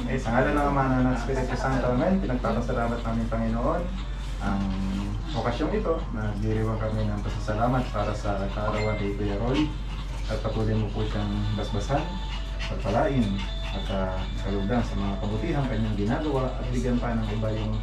Sa ngalan ng Ama na ng Espiritu Santo, Amen. Pinagpapasalamat namin, Panginoon, ang okasyong ito na diriwang kami ng pasasalamat para sa kaarawan ni Kuya Roy at patuloy mo po siyang basbasan, pagpalain at kalugdan sa mga kabutihan kanyang ginagawa at bigyan pa ng iba yung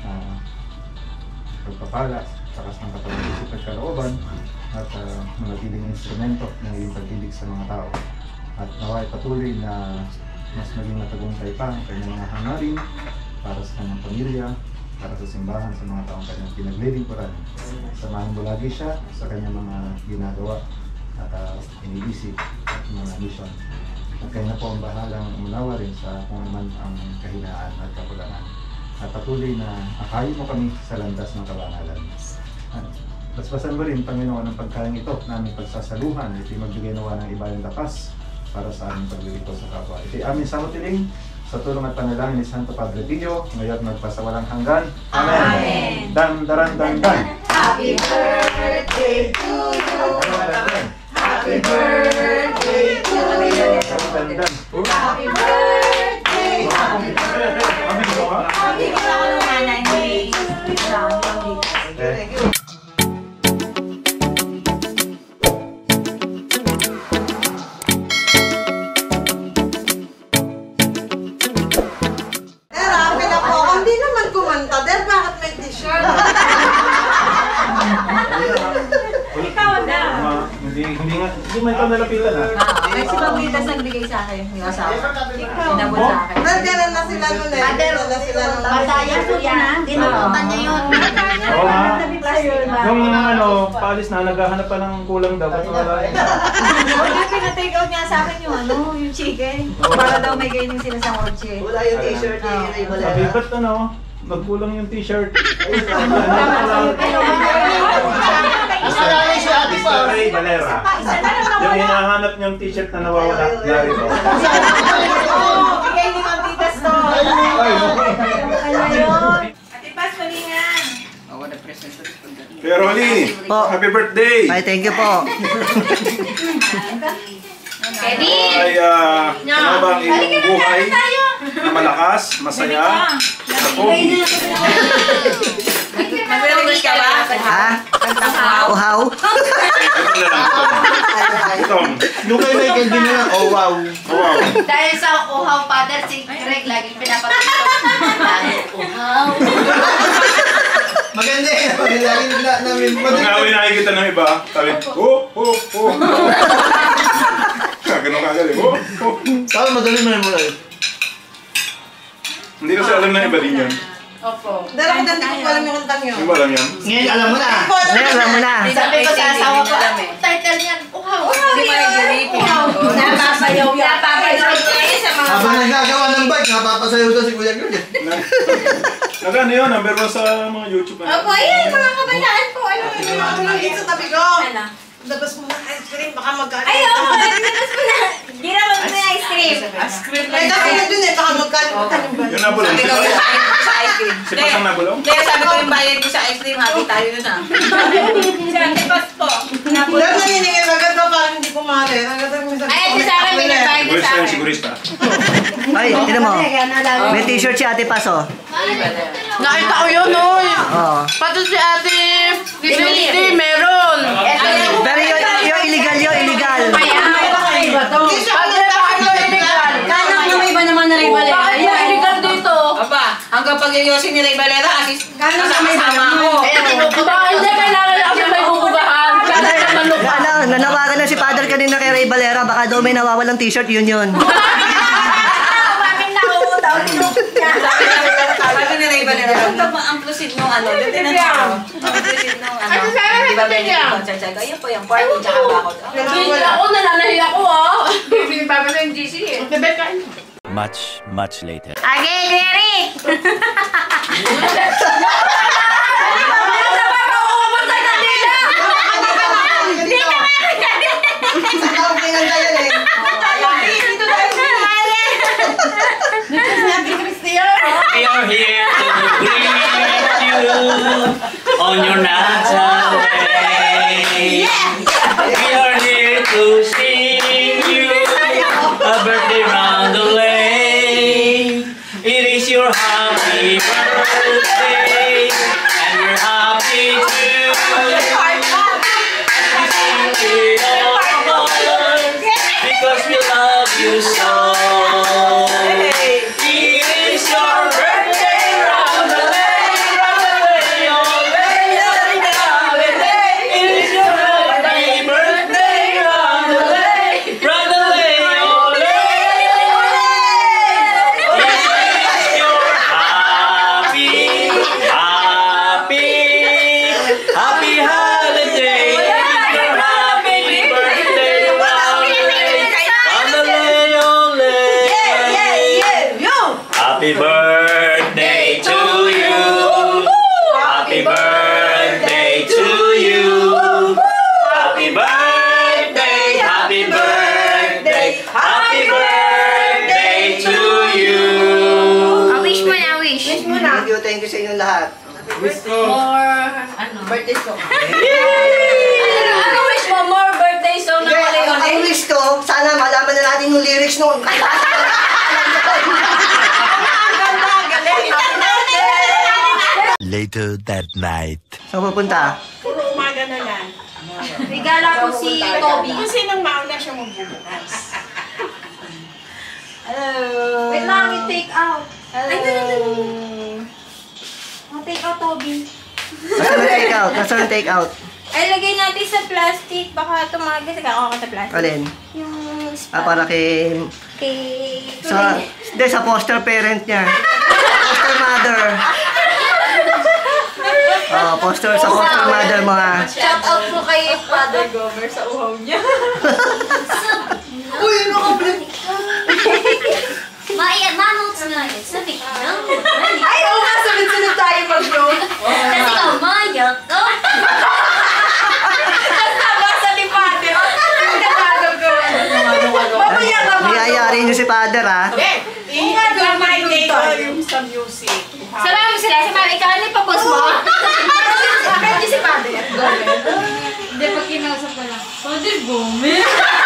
pagpapala, takas ng kapag-isip at kalooban at manatiling instrumento ng iyong pag-ibig sa mga tao. At naway patuloy na mas maging matagumpay pa ang kanyang mga hangarin para sa kanyang pamilya, para sa simbahan, sa mga taong kanyang pinaglilingkuran. Samahan mo lagi siya sa kanyang mga ginagawa at iniisip at mga mission. At kanya po ang bahalang umunawa rin sa kung naman ang kahinaan at kakulangan. At patuloy na akayin mo kami sa landas ng kabanalan. Basbasan mo rin, Panginoon, ang pagkain ito na aming pagsasaluhan. Ito'y magbigay nawa ng ibayang lakas para sa aming paglilito sa kapwa. Ito'y aming samutiling sa tulong at panalangin ni Santo Padre Pio, ngayon magpasawalang hanggan. Amen! Amen. Dan, daran, dan, dan. Happy birthday to you! Happy birthday to you! Happy birthday! Happy birthday! Happy birthday! Hindi mo ikaw nalapitan Ay, si Pablitas nagbigay sa akin. Yung asawa. Inabot sa akin. Nagkaroon na sila nun eh. Nagkaroon na sila nun. Batayan po yan. Dinututan niya yun. Oo nga. Yung paalis na, naghahanap pa ng kulang daw. Hindi, pinatake out niya sa akin yung chicken. Para daw may ganyan sila sa kotse. Wala yung t-shirt eh. Sabi, ba't nagkulang yung t-shirt? Isalali siya ate pa. Mr. Ray Valera. Yung hinahanap niyong t-shirt na nawawala. Narito. Bigay ni Mantitas to. Ano yun? Ate Paz, malingan. Kuya Rolly, happy birthday! Ay, thank you po. Ay, panabang iyong buhay na malakas, masaya, at pogi. Mag-release ka ba? Ha? Uhaw? Yung kay Michael din na, oh wow. Wow. Dahil sa uhaw father, si Greg laging pinapatutok. Uhaw. Maganda eh. Laging namin. Pag nakikita ng iba, sabi, oh. Ganun kagaling, oh. Saan madali mo yung mula? Hindi kasi alam na iba din yan. Opo. Dahil ako hindi ko alam yung kantang yun. Hindi ba alam yan? Ngayon alam mo na. Ngayon, alam mo na. Sabi ko sa asawa ko, title niyan, uhaw. Hindi pa nag-repeat. Napapayaw yan. Napapayaw yan sa mga... Habang nagagawa ng bike, napapasayaw daw si Kuya George. Nagano yun, number 1 sa mga YouTube. Opo, ayan, mga kabataan po. Ano Tulungin sa tabi ko. Ano? Labas mo na ice cream, baka magkalit. Ay, oo, labas mo na. Di na mag na ice cream. Ice cream lang. Ay, dami na dun eh, baka magkalit. Yung nabulong. Sabi ko yung bayad ko sa ice cream. Si Pas ang nabulong? Hindi, sabi ko yung bayad ko sa ice cream. Happy tayo nun ah. Si Ate Pas po. Dahil naniningin agad ba, parang hindi kumari. Ay, ate sa akin, may nagbayad ko sa Sigurista yung akin. sigurista. Ay, tinan mo. May t-shirt si Ate Paso. Nakita ko yun, no? Oo. Pati si Ate Christy, meron. Pero yung illegal yun, illegal. Iba to. Ate, bakit yung illegal? Kanang na may iba naman na Ray Valera. Bakit yung illegal dito? Aba, hanggang pag-yosin ni Ray Valera, kasama ako. Bakit hindi kailangan lang kasi may bubugahan? Kasi naman lupa. Nanawagan na si Father kanina kay Ray Valera. Baka daw may nawawalang t-shirt, yun. Bakit nauutaw yung look niya? Sabi ni Ray Valera, ang plusid nung ano, dito na siya. Ang plusid nung ano. Ano sana Di ba sabi niya? Benedict? Ayun po yung party, tsaka bakot. Hindi ako, nananahi ako, ah. Bibili pa ba yung GC eh? Bebe, kain. Much later. Okay, Derek! We are here to greet you on your natural way. We are here to sing you a birthday round the lane. your happy birthday, and we're happy too. As we sing it all because we love you so. It is your birthday, round the lane, oh lane, round the lane. It is your happy birthday, round the lane, oh lane. It is your happy holiday. It's your happy birthday, round the lane, oh lane. Happy birthday to you. Happy birthday to you. Happy birthday, happy birthday, happy birthday to you. Wish mo na, wish. Thank you sa inyong lahat. Birthday song. Ano wish mo? More birthday song na wala yun Ang wish ko, sana malaman na natin yung lyrics noon. Later that night. Saan pupunta? Puro umaga na lang. Regala ko si Toby. Kung sinang mauna siya magbubukas. Wait lang, i-take out. Ay, take out, Toby. Nasaan ang take out? Ay, lagay natin sa plastic. Baka tumagas. Ako sa plastic. Alin? Yung Para kay... Sa foster parent niya. Foster mother. Sa foster mother mga... Shout out po kay Father Gomer sa uhaw niya. Uy, naka-vlog ka. Manotes nga yan. Sabi ka na. Ay, oo nga, sunod-sunod tayo mag-note. Kasi ka, mayak ka. Nabasa ni Father. Nabasa ko. Mamaya ka ba? Niyayari niyo si father, ha? I-remind ko yung sa music. Salamat sila. Si Mami, ikaw ano yung pag-post mo? Pwede si Father. Hindi, pag kinausap ko lang. Father Gomer.